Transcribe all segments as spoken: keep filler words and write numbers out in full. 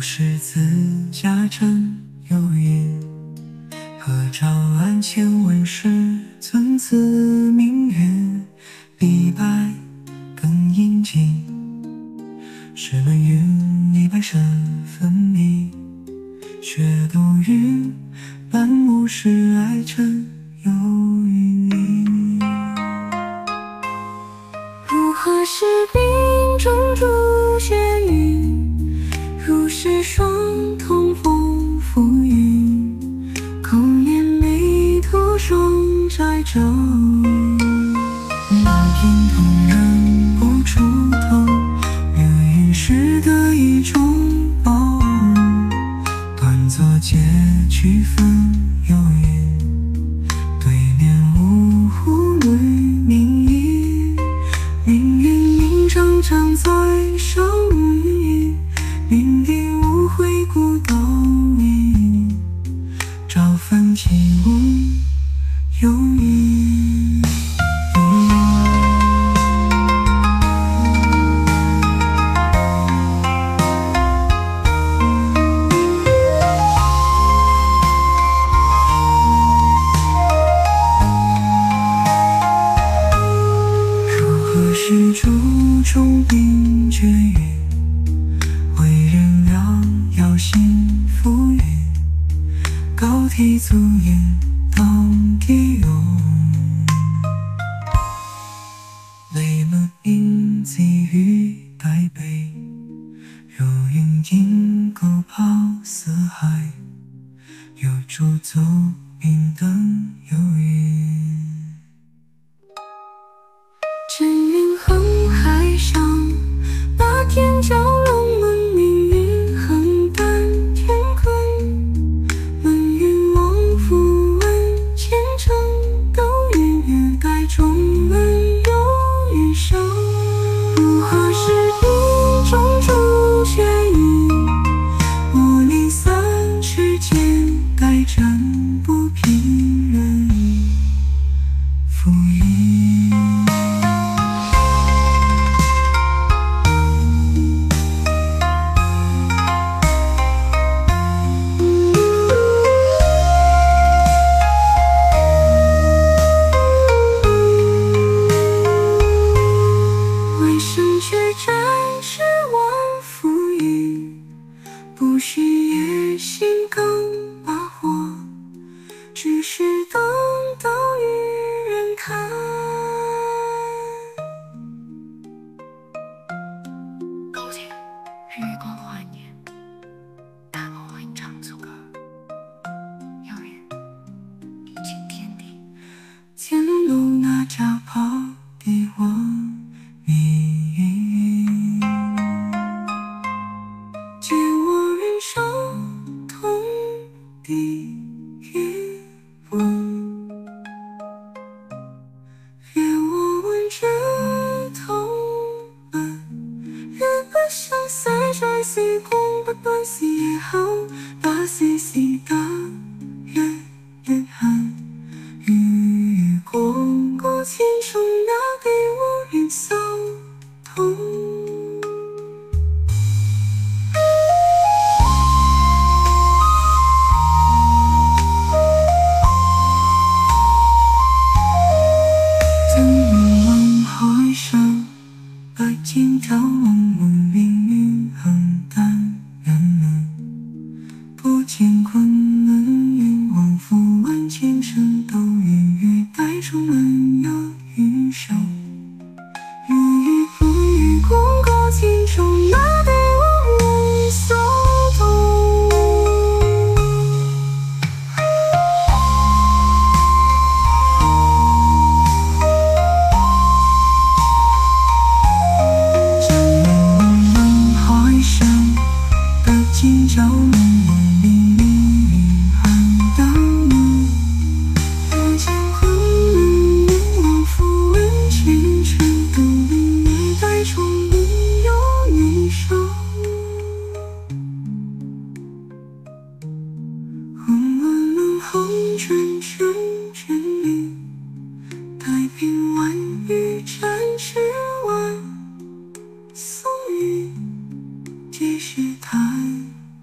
十字架真有印，合照案前问世，尊子明月，李白更殷勤。石门云，李白身分明，却都云半目是爱真有云影。 如何是冰中朱雪云，如是双瞳风浮云，口念眉头双摘皱， 满屏同人不出头，月晕识得一种包容，端坐结区分有云，对面五湖对明一，凌云明章长在上云，云地无悔孤岛屿，朝分起舞有云。是竹中冰绝云，为人良要信浮云，高梯足印当地用，雷门应寄于台北，如云阴沟抛四海，有竹走明灯有云。 真云横海上，八天蛟龙门命运横担天坤，门云王复问前程，斗云月盖中门有云生。如何是冰中朱雪云，我临三尺间盖真不平人浮云。不需野心更把火，只是等到与人看。 高铁日光怀念，大梦会长足，有人敬天地。 天路那家跑地我命运，借我人生同地云闻，别我问枝头本，日不相赛在西空不断西也好，把西西的月月寒，雨光过千重那给我人相同。今朝梦问命运横担人们，不见昆仑云往复万千声，斗云月带出门有云生。雨雨不雨光高千重，那得我人相同。今朝梦问命运寒当雨，不见昆仑云往复问前程，斗云月带重门有云生。红问问红尘真真理，太平万语展翅万松雨，几时谈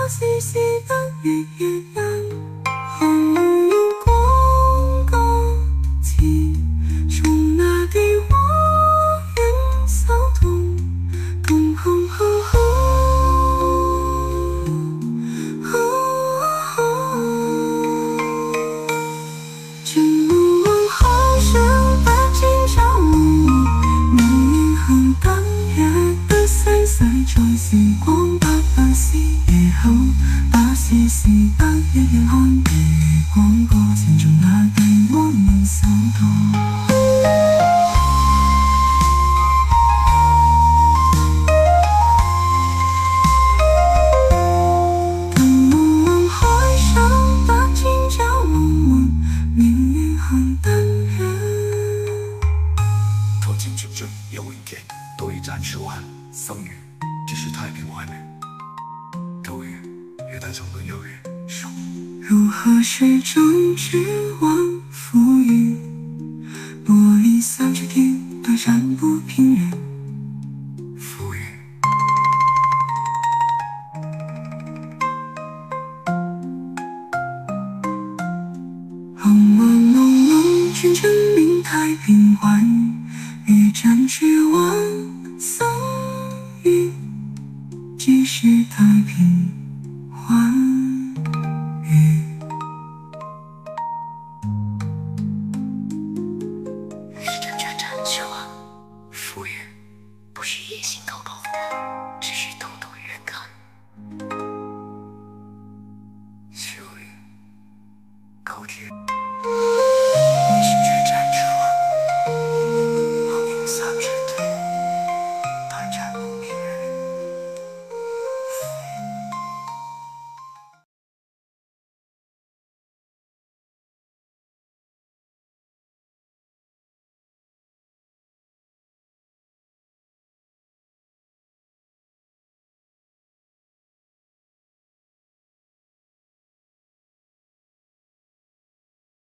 细细的月夜蓝，红日光高起，从那地我愿骚动，动哼哼哼。金木问候声把金角舞，明月很淡，月的三色照星光把把戏夜后把戏戏把夜夜红，月光过见证那对我们骚动。 托金城镇有一天，多一盏手汗风雨，只是太平外面。都雨也带走了遥远手。 如何是正直万浮云？玻璃三只天，对战不平原。 浮云。 茫茫浓浓，君臣命太平寰宇，欲战之万桑榆，即是太平寰。